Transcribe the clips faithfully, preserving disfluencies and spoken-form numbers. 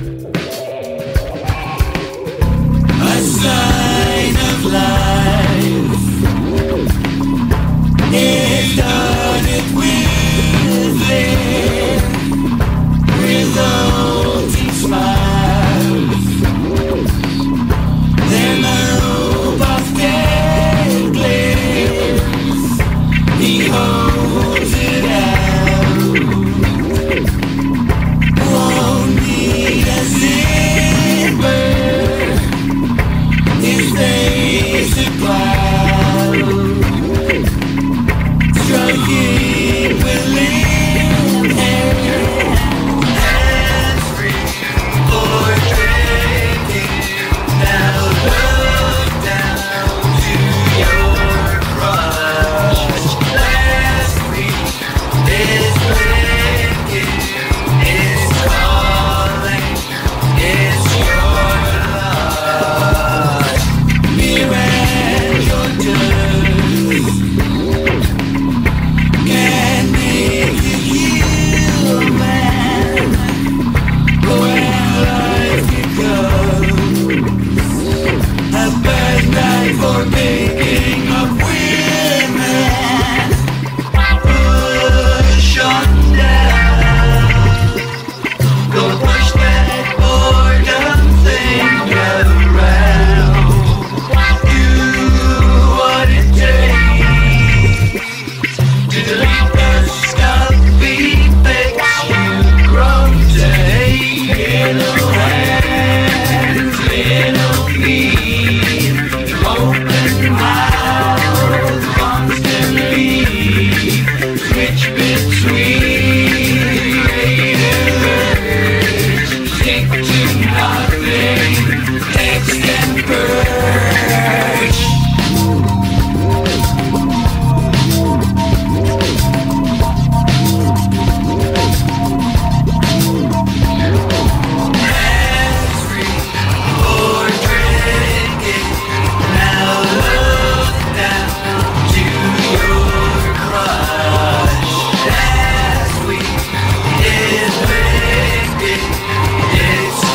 It's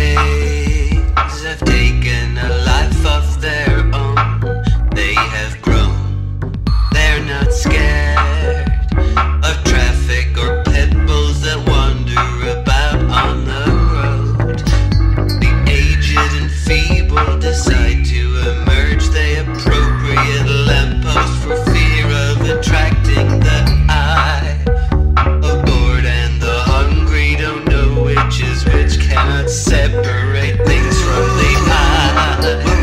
days have taken a life of their own. They have grown, they're not scared of traffic or pit bulls that wander about on the road. The aged and feeble decide to emerge. They appropriate lampposts for fear of attracting the eye of bored, and the hungry don't know which is which, cannot separate things from the eye.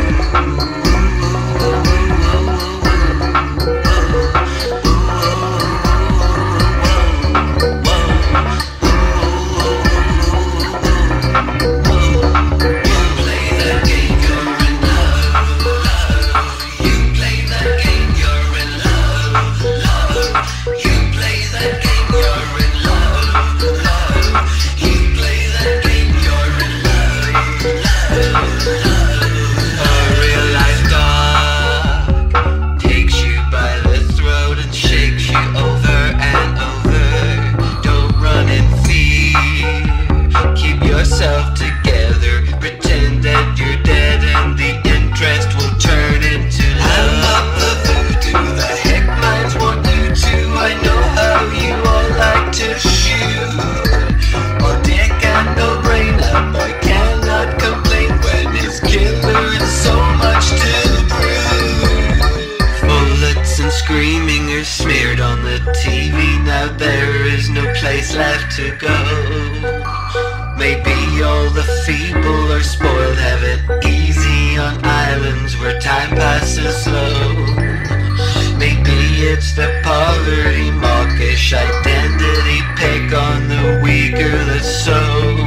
Screaming or smeared on the T V. Now there is no place left to go. Maybe all the feeble or spoiled have it easy on islands where time passes slow. Maybe it's the poverty mawkish identity pick on the weaker that's so.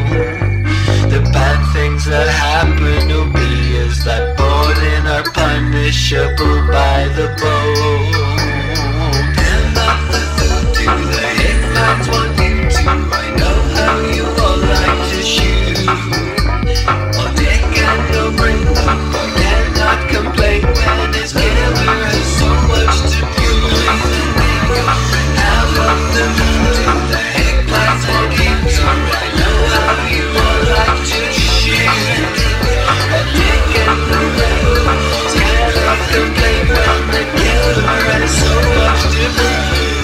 The bad things that happen to me is that bored and are punishable by the bold. And not the food to the hitmans want you to. I know how you all like to shoot. On dick and no bring them, I cannot complain when his killer has so much to prove. How of the food to the hitmans want you to. I know how you all like to shoot. On dick and no bring them, cannot complain when the killer has so much to prove.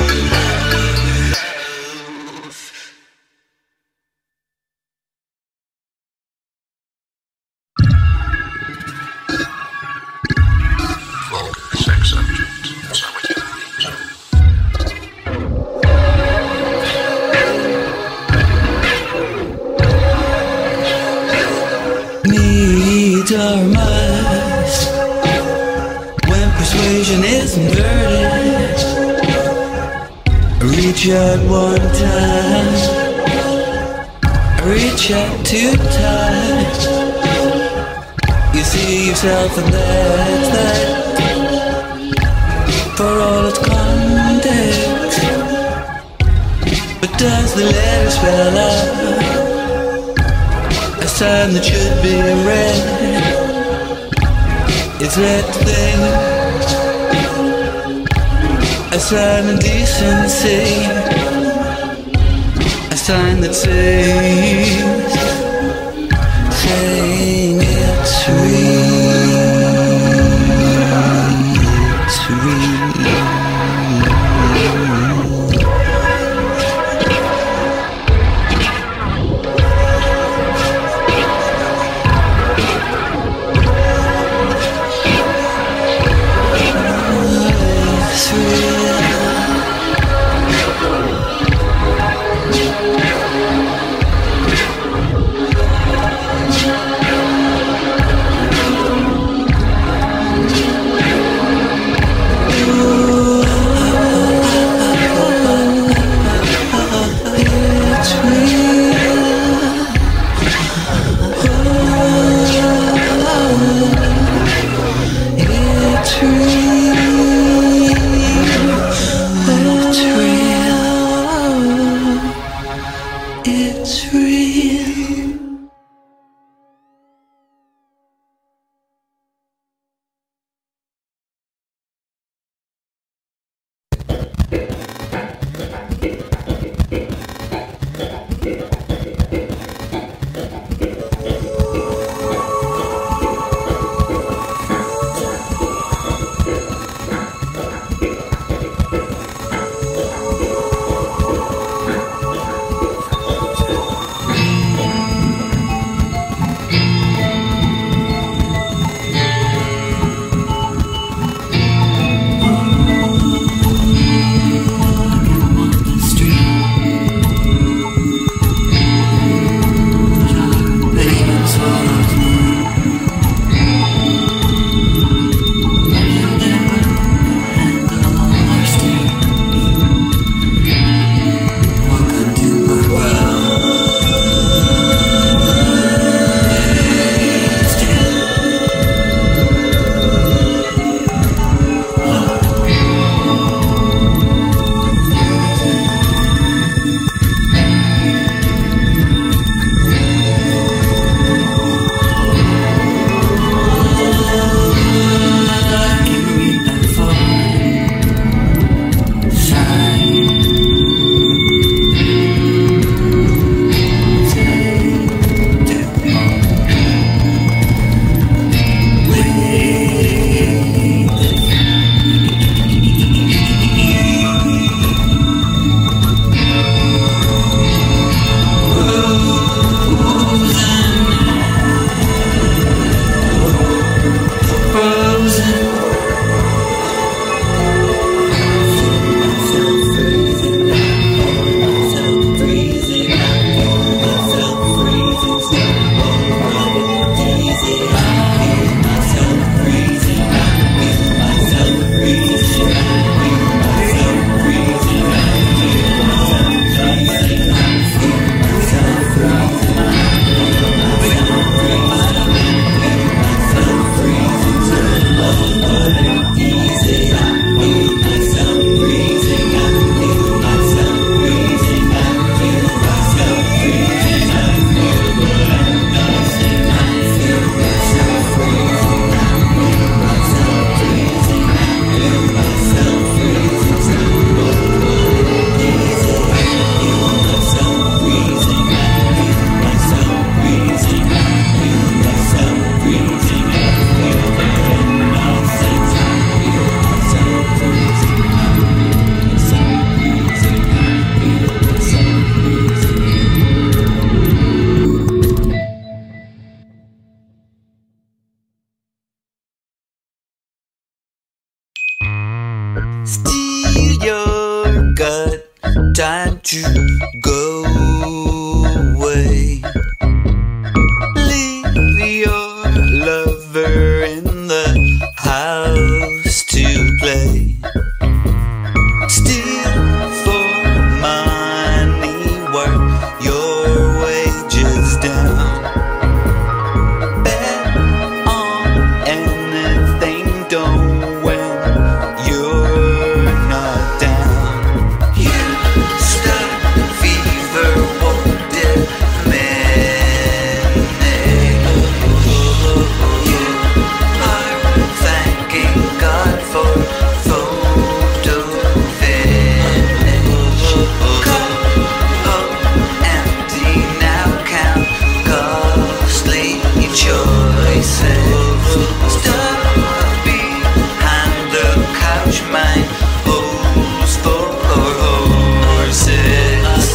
Needs are must when persuasion is inverted. Reach out one time, reach out two times. You see yourself and that's that. For all its context, but does the letter spell out a sign that should be read? It's that thing, a sign of decency, a sign that says, saying it's real, it's real. Yeah. time to go away. Leave your lover in the house to play. Steal for money, work your wages down. Bet on anything, don't win, you're not down. You start fever, won't it? You are thanking God for photo finish. Cup home empty now, count costly choices. Stuck behind the couch, mine holes for horses.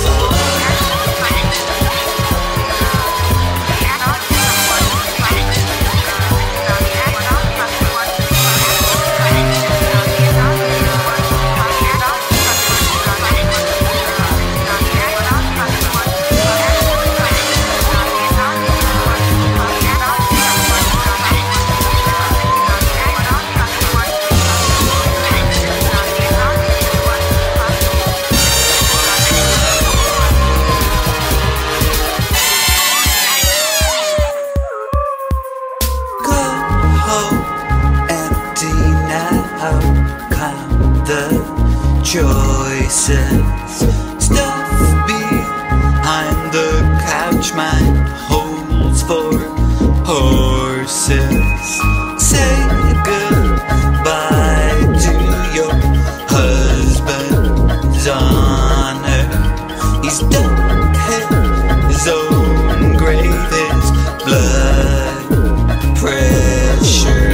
Choices, stuff behind the couch, mine holes for horses. Say goodbye to your husband's honor. He's dug his own grave, his blood pressure.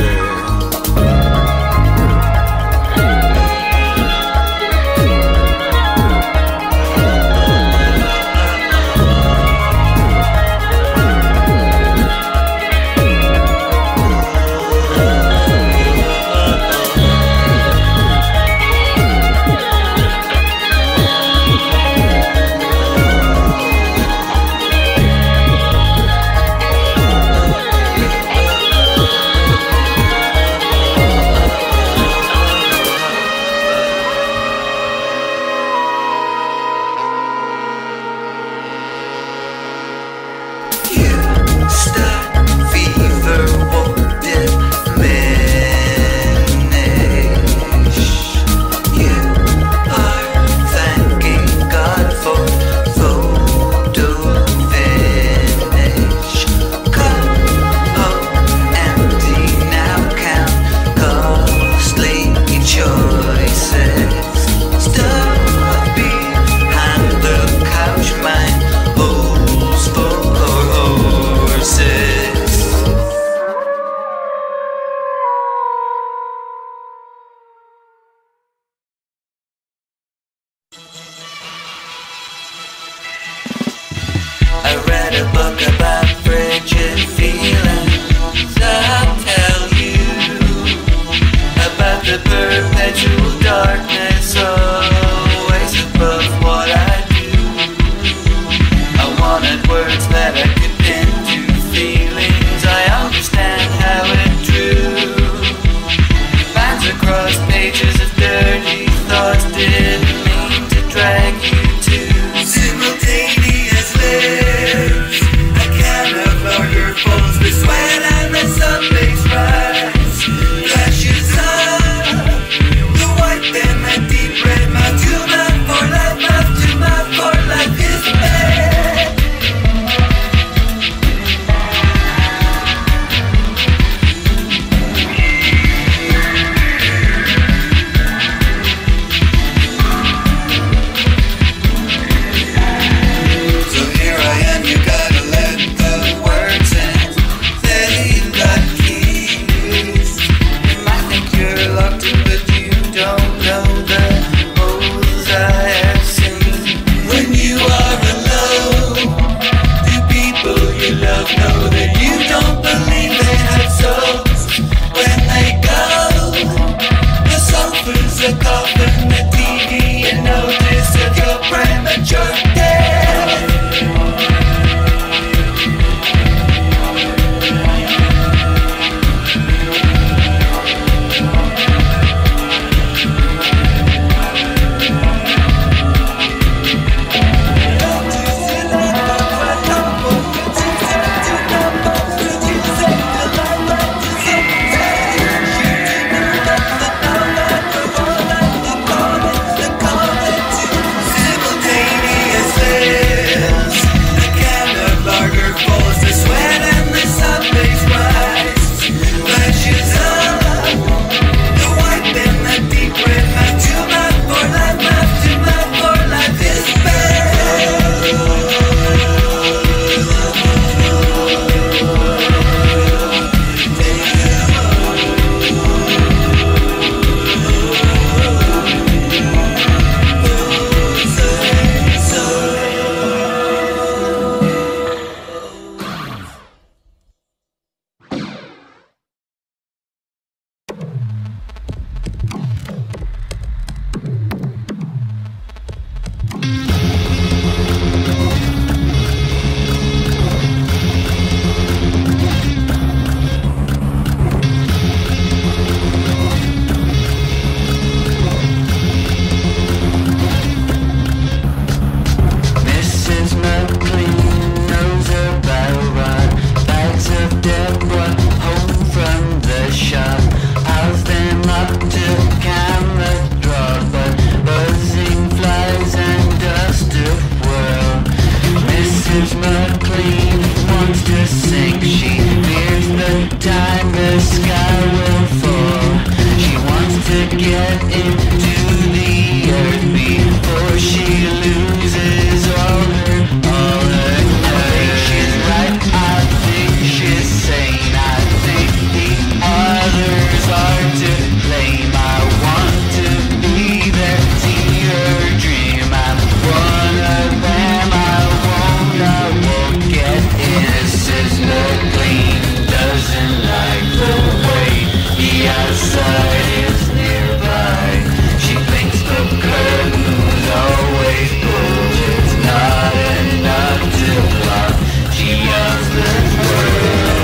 the sky will fall. She wants to get into the earth before she loses all her, all her nerve. I think she's right, I think she's sane, I think the others are to blame. I want to be there, see her dream. I'm one of them, I won't, I won't get in. This is the clean, doesn't like the way the outside is nearby. She thinks the curtain's always pulled, it's not enough to block. She yells the world.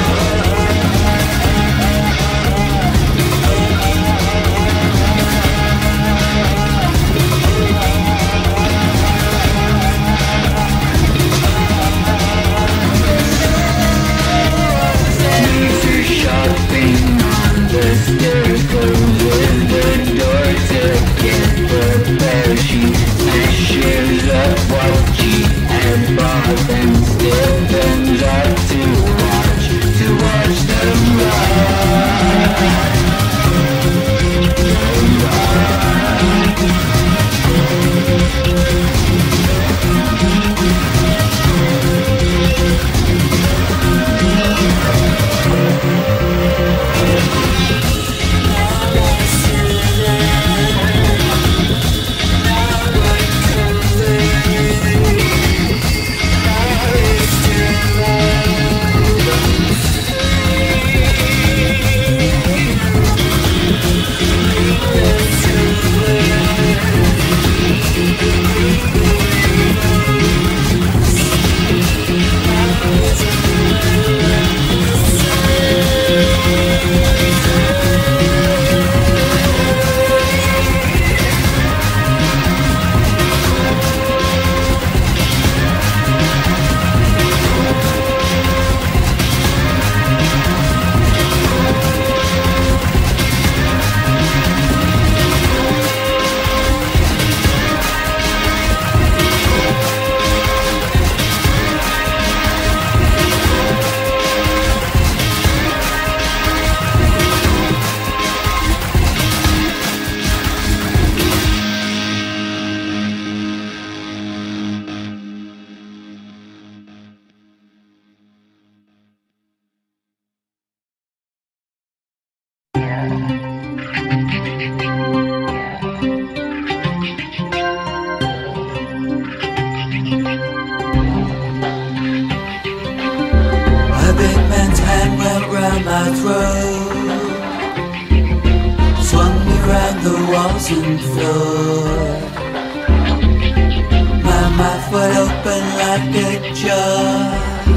Shopping on the stairs, closes the door to get prepared. She measures up what she had bought and still turns out to watch, to watch them ride. And floor. My mouth would open like a jar.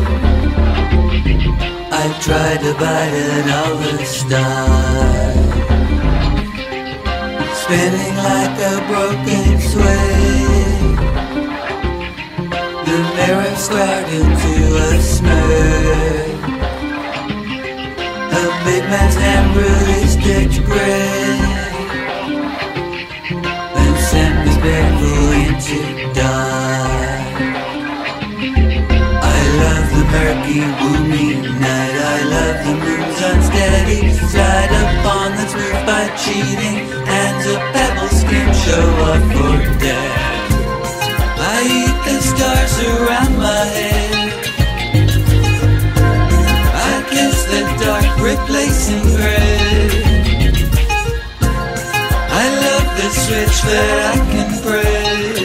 I tried to bite it all the start, spinning like a broken swing. The mirror squared into a smirk. A big man's hand really stitched grin. Barefoot into dark. I love the murky, gloomy night. I love the moon's unsteady side upon that's moved by cheating hands of pebble skin show up for death. I eat the stars around my head. I kiss the dark replacing thread. I love the switch that I can press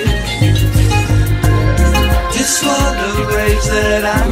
to swallow rage that I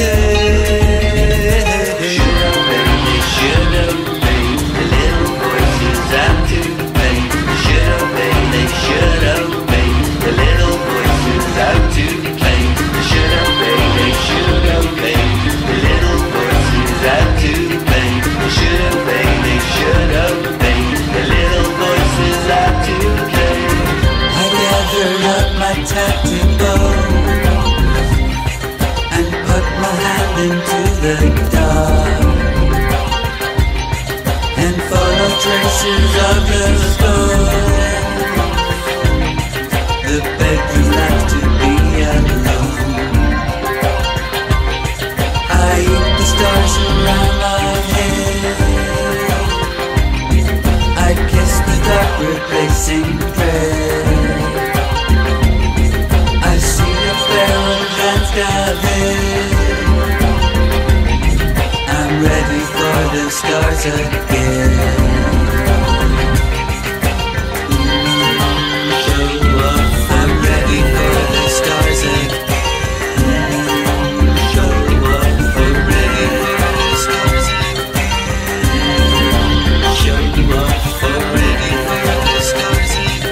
reject. Should obey, they should obey the little voices out to pay. Should obey, they should obey the little voices out to play. Should obey, they should obey the little voices out to play. Should obey, they should obey the little voices out to play. I gathered up my tactic bows and put my hand into the dark and follow traces of the storm. The bedroom likes to be alone. I eat the stars around my head. replacing prayer. I see a barrel that's got I'm ready for the stars again. Show up, I'm ready for the stars again. Show up, I'm ready for the stars again. Show up, I'm ready for the stars again.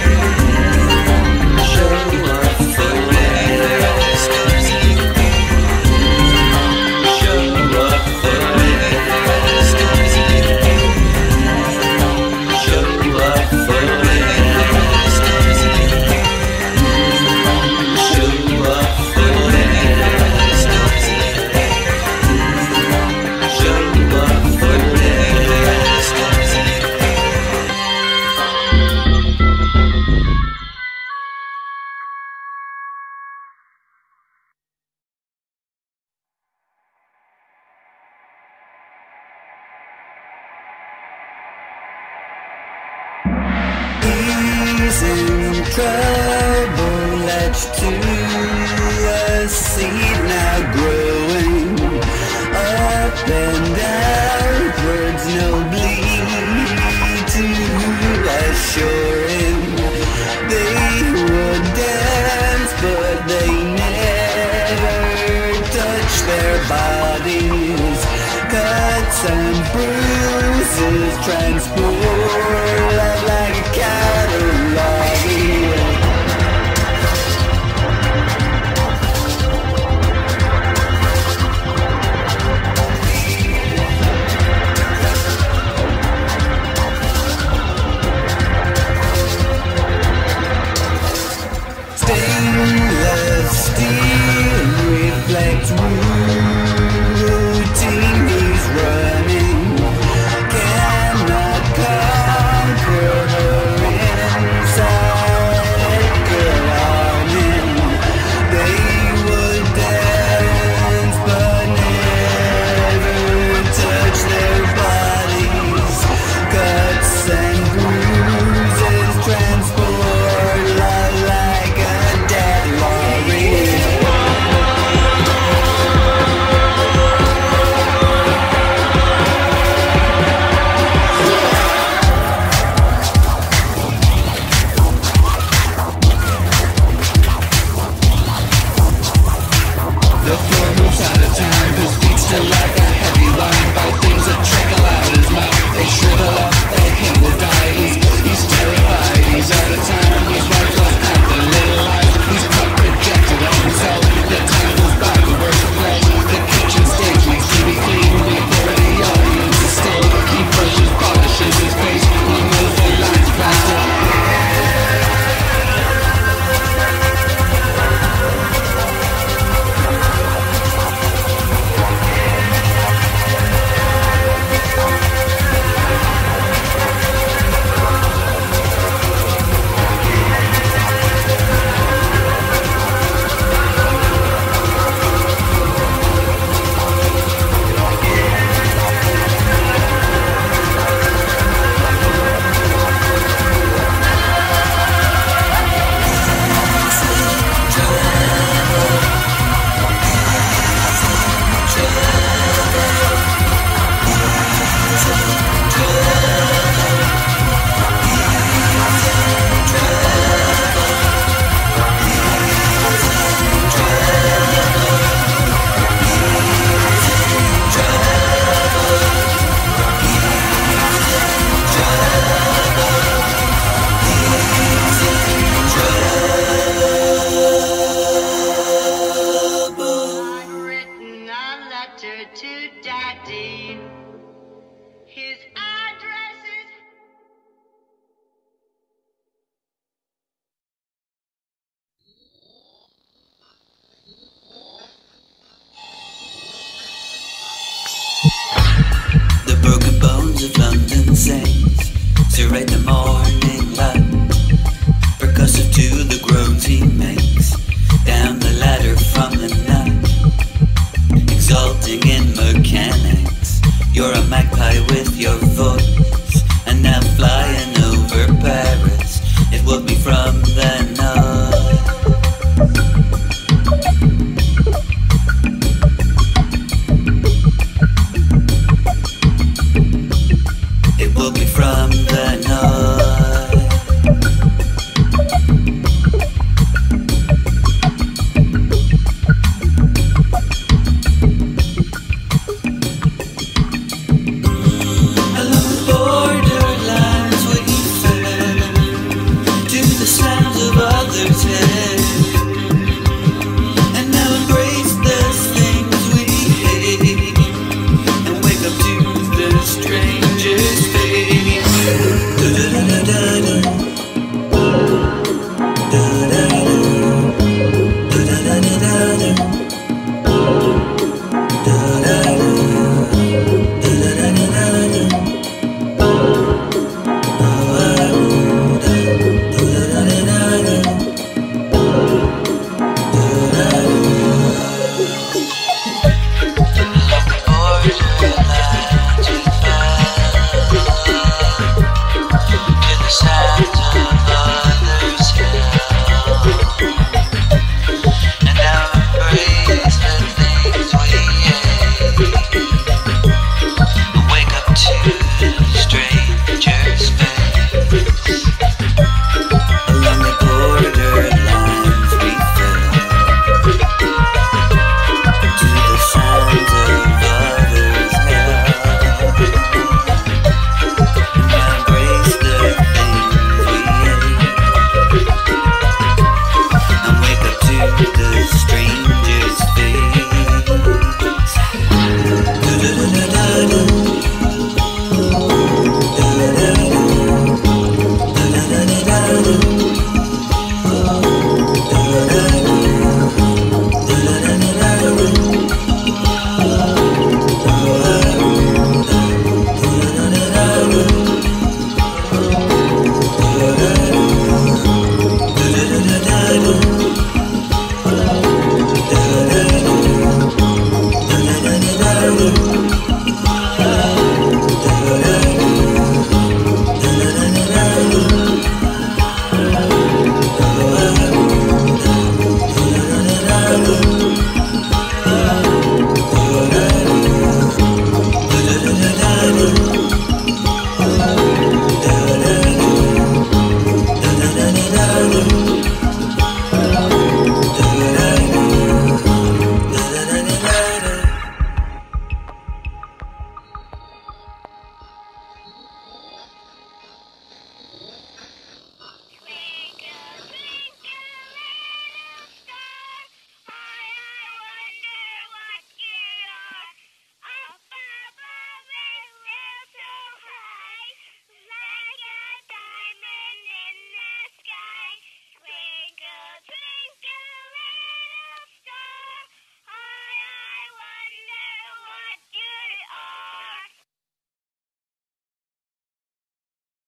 Show up, I'm ready for the stars again. Show up, I'm ready for the stars again. Show up, I'm ready for the stars again. Show up, I'm ready for the stars again. Show up, I'm ready for the stars again. He's in trouble, latched to a seed now growing up and outwards, nobly to assure him they would dance, but they never touch their bodies. Cuts and bruises transport like a catalog. Stainless steel reflects routine. He's running, cannot conquer her inside. Girl on him, they would dance but never touch their bodies. Cuts and bruises transport love like a dead lorry. The floor moves out of time, his feet still like a heavy line. By things that trickle out his mouth, they shrivel up, they him will die. He's, he's terrified, he's out of time. His wife lost half the little life. He's cut, rejected of himself. The time goes by, the worst of play. The kitchen stage needs to be clean before the audience is stay. He brushes, polishes his face. He knows the lines faster. I've written a letter to Daddy. His address is... The broken bones of London saints serrate the morning light, percussive to the groans he makes down the ladder from the night, exulting in mechanics. You're a magpie with your voice, and now flying over will be from them.